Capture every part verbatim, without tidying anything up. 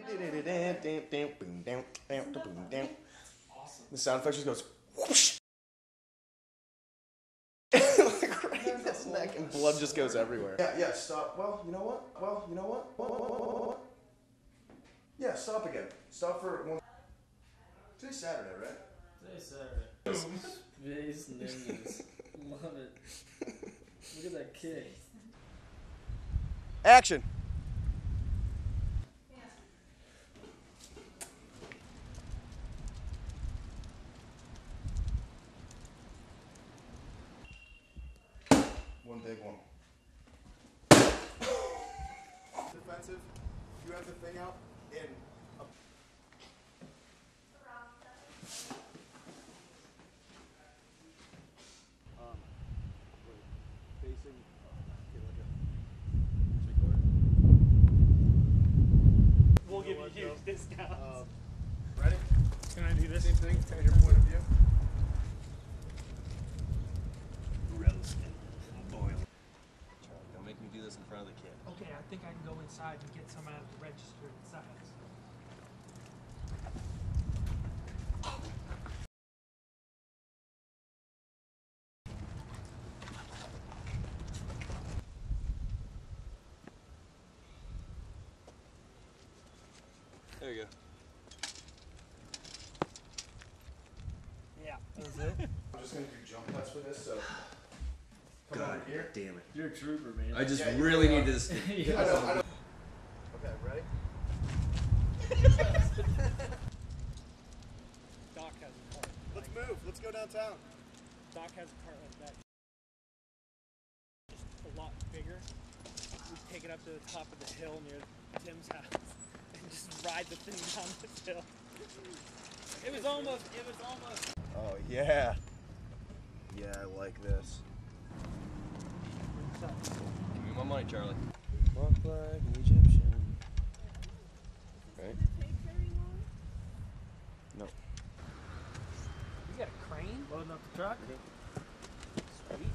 The sound effect just goes whoosh. Like right in his neck, and blood just goes everywhere. Yeah, yeah, stop. Well, you know what? Well, you know what? What, what, what, what, what? Yeah, stop again. Stop for one. Today's Saturday, right? Today's Saturday. Space ninjas. Love it. Look at that kick. Action. One big one. Defensive. You have the thing out in. Um, facing. Okay, like a. We'll give you huge discounts. Um, ready? Can I do this? Same thing. From your point of view. Roasting. Boiling. Charlie, don't make me do this in front of the kid. Okay, I think I can go inside and get some out of the register inside. There you go. Yeah, that was it. I'm just gonna do jump cuts for this, so. Come God over here. damn it. You're a trooper, man. I just Yeah, really you need this. I know, I know. Okay, ready? Doc has a cart. Let's move. Let's go downtown. Doc has a cart like that. Just a lot bigger. We take it up to the top of the hill near Tim's house and just ride the thing down this hill. It was almost, it was almost. Oh, yeah. Yeah, I like this. Give me my money, Charlie. Walk like an Egyptian. Right? No. You got a crane loading up the truck? Sweet.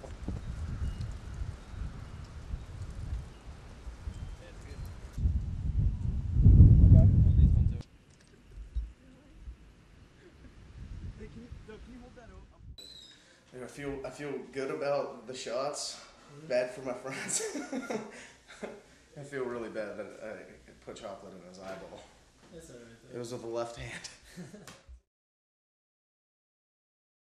I feel I feel good about the shots. Mm-hmm. Bad for my friends. I feel really bad that I put chocolate in his eyeball. That's alright. It was with the left hand.